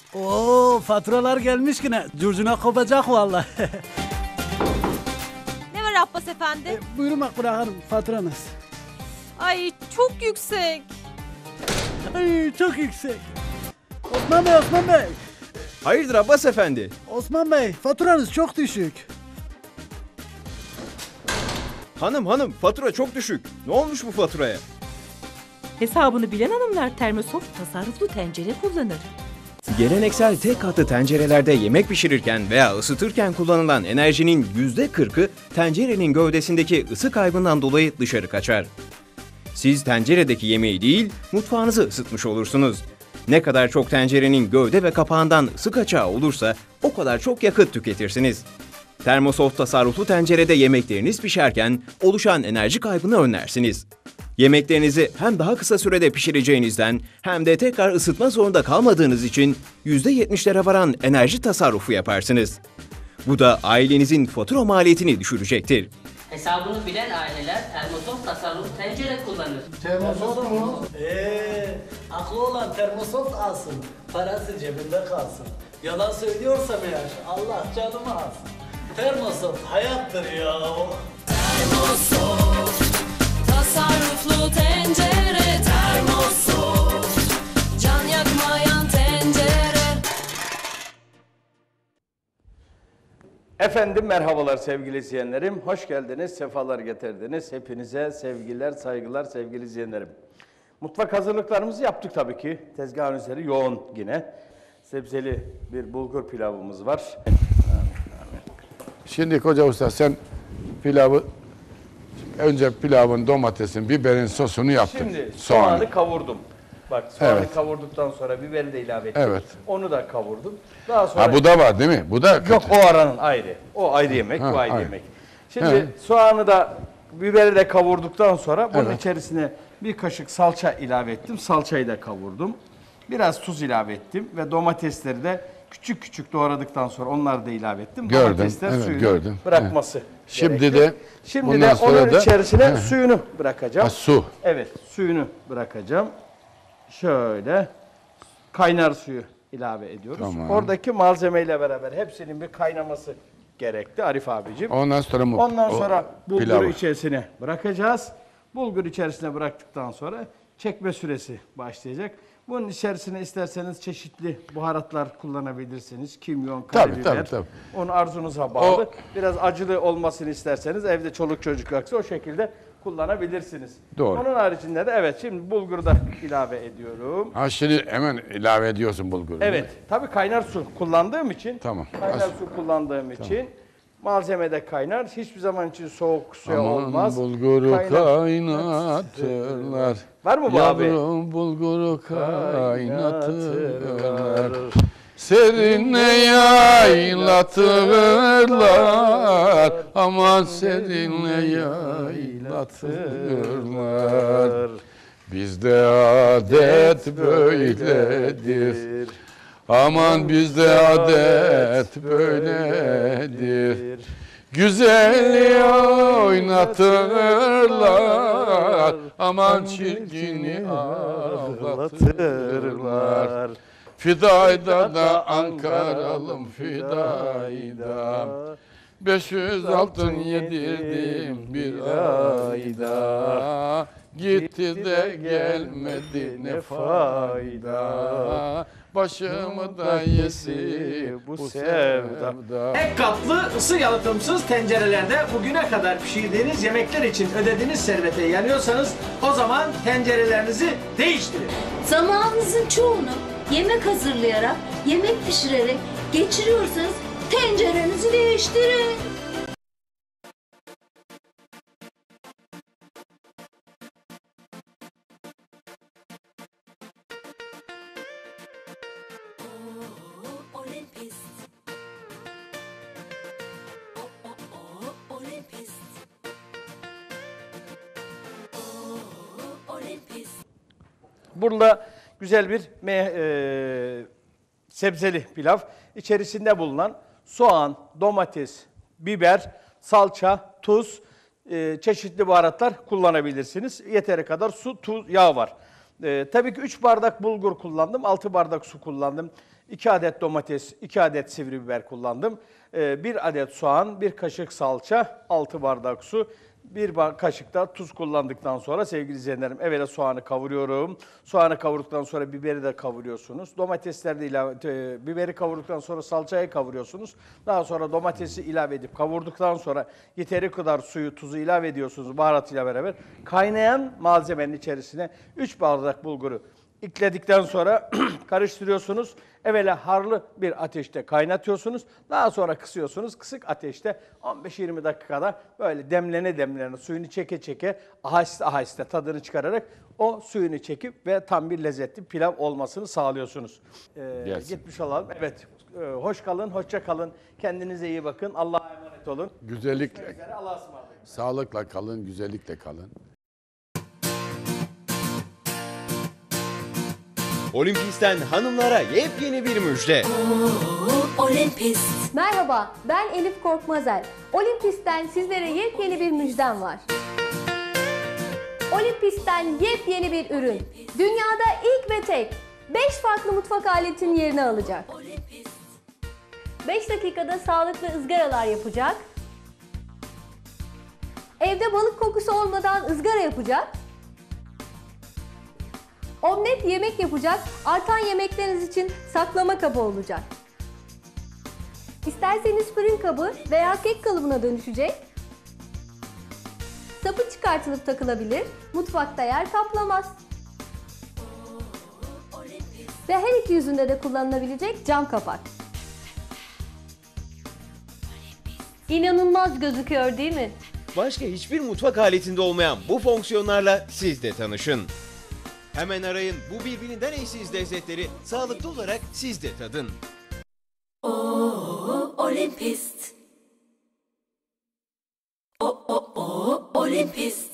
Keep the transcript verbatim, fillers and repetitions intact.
Oo, faturalar gelmiş yine. Curcuna kopacak vallahi. Ne var Abbas efendi? E, buyurun Makbule Hanım, faturanız. Ay çok yüksek. Ay, çok yüksek. Osman Bey, Osman Bey. Hayırdır Abbas efendi? Osman Bey, faturanız çok düşük. Hanım hanım fatura çok düşük. Ne olmuş bu faturaya? Hesabını bilen hanımlar Termosoft tasarruflu tencere kullanır. Geleneksel tek katlı tencerelerde yemek pişirirken veya ısıtırken kullanılan enerjinin yüzde kırkı tencerenin gövdesindeki ısı kaybından dolayı dışarı kaçar. Siz tenceredeki yemeği değil, mutfağınızı ısıtmış olursunuz. Ne kadar çok tencerenin gövde ve kapağından ısı kaçağı olursa o kadar çok yakıt tüketirsiniz. Termosoft tasarruflu tencerede yemekleriniz pişerken oluşan enerji kaybını önlersiniz. Yemeklerinizi hem daha kısa sürede pişireceğinizden hem de tekrar ısıtma zorunda kalmadığınız için yüzde yetmişlere varan enerji tasarrufu yaparsınız. Bu da ailenizin fatura maliyetini düşürecektir. Hesabını bilen aileler Termosoft tasarruf tencere kullanır. Termosoft mu? Eee, aklı olan termosoft alsın. Parası cebinde kalsın. Yalan söylüyorsam eğer, Allah canımı alsın. Termosoft hayattır ya. Termosoft tasarruflu tencere, Termosoft can yakmayan tencere. Efendim merhabalar sevgili izleyenlerim. Hoş geldiniz, sefalar getirdiniz. Hepinize sevgiler, saygılar sevgili izleyenlerim. Mutfak hazırlıklarımızı yaptık tabii ki. Tezgahın üzeri yoğun yine. Sebzeli bir bulgur pilavımız var. Şimdi Hoca Usta sen pilavı önce pilavın, domatesin, biberin sosunu yaptın. Şimdi Soğanı. soğanı kavurdum. Bak soğanı Evet. kavurduktan sonra biberi de ilave ettim. Evet. Onu da kavurdum. Daha sonra Ha bu da var değil mi? Bu da yok o aranın ayrı. O ayrı yemek, Ha, bu ayrı ayrı. yemek. Şimdi Evet. soğanı da biberi de kavurduktan sonra bunun Evet. içerisine bir kaşık salça ilave ettim. Salçayı da kavurdum. Biraz tuz ilave ettim ve domatesleri de küçük küçük doğradıktan sonra onları da ilave ettim. Gördüm, Domatesler evet, suyunu gördüm. bırakması Şimdi gerekti. de Şimdi bundan de sonra onun da- içerisine He. suyunu bırakacağım. Ha, su. Evet, suyunu bırakacağım. Şöyle kaynar suyu ilave ediyoruz. Tamam. Oradaki malzemeyle beraber hepsinin bir kaynaması gerekti Arif abicim. Ondan sonra mı? Ondan o sonra bulguru pilavı. içerisine bırakacağız. Bulgur içerisine bıraktıktan sonra çekme süresi başlayacak. Bunun içerisine isterseniz çeşitli baharatlar kullanabilirsiniz. Kimyon, Tabii, karabiber. tabii, tabii. Onu arzunuza bağlı. O- Biraz acılı olmasını isterseniz evde çoluk çocuk yoksa o şekilde kullanabilirsiniz. Doğru. Onun haricinde de evet şimdi bulguru da ilave ediyorum. Ha şimdi hemen ilave ediyorsun bulguru. Evet. Tabii kaynar su kullandığım için. Tamam. Kaynar As- su kullandığım için malzeme de kaynar. Hiçbir zaman için soğuk suya Aman olmaz. bulguru Kaynar- kaynatırlar. Var mı bu abi? Yavrum bulguru kaynatırlar. Serinle yaylatırlar. Aman serinle yaylatırlar. Bizde adet böyledir. Aman bizde adet böyledir. Güzeli oynatırlar. Aman çirkini ağlatırlar. Fidayda da Ankaralım fidayda. Beş yüz altın yedirdim bir ayda. Gitti de gelmedi ne fayda. Başımı da yesi bu sevda. Tek katlı ısı yalıtımsız tencerelerde bugüne kadar pişirdiğiniz yemekler için ödediğiniz servete yanıyorsanız o zaman tencerelerinizi değiştirin. Zamanınızın çoğunu yemek hazırlayarak, yemek pişirerek geçiriyorsanız tencerenizi değiştirin. Burada güzel bir me e, sebzeli pilav. İçerisinde bulunan soğan, domates, biber, salça, tuz, e, çeşitli baharatlar kullanabilirsiniz. Yeteri kadar su, tuz, yağ var. E, tabii ki üç bardak bulgur kullandım, altı bardak su kullandım. iki adet domates, iki adet sivri biber kullandım. Ee, bir adet soğan, bir kaşık salça, altı bardak su, bir kaşık da tuz kullandıktan sonra sevgili izleyenlerim evvela soğanı kavuruyorum. Soğanı kavurduktan sonra biberi de kavuruyorsunuz. Domatesleri de ilave, e, biberi kavurduktan sonra salçayı kavuruyorsunuz. Daha sonra domatesi ilave edip kavurduktan sonra yeteri kadar suyu, tuzu ilave ediyorsunuz baharatıyla beraber. Kaynayan malzemenin içerisine üç bardak bulguru ekledikten sonra karıştırıyorsunuz. Evvela harlı bir ateşte kaynatıyorsunuz. Daha sonra kısıyorsunuz. Kısık ateşte on beş yirmi dakikada böyle demlene demlene suyunu çeke çeke aheste aheste tadını çıkararak o suyunu çekip ve tam bir lezzetli pilav olmasını sağlıyorsunuz. Ee, Gelsin. gitmiş olalım. Evet. Ee, hoş kalın, hoşça kalın. Kendinize iyi bakın. Allah'a emanet olun. Güzellikle, Allah'a ısmarladık. sağlıkla kalın, güzellikle kalın. Olimpis'ten hanımlara yepyeni bir müjde. Olimpist. Merhaba, ben Elif Korkmazel. Olimpis'ten sizlere yepyeni bir müjdem var. Olimpis'ten yepyeni bir ürün. Dünyada ilk ve tek beş farklı mutfak aletinin yerini alacak. beş dakikada sağlıklı ızgaralar yapacak. Evde balık kokusu olmadan ızgara yapacak. Omlet yemek yapacak, artan yemekleriniz için saklama kabı olacak. İsterseniz fırın kabı veya kek kalıbına dönüşecek. Sapı çıkartılıp takılabilir, mutfakta yer kaplamaz. Ve her iki yüzünde de kullanılabilecek cam kapak. İnanılmaz gözüküyor değil mi? Başka hiçbir mutfak aletinde olmayan bu fonksiyonlarla siz de tanışın. Hemen arayın, bu birbirinden eşsiz lezzetleri sağlıklı olarak siz de tadın. Olimpist. O o o Olimpist.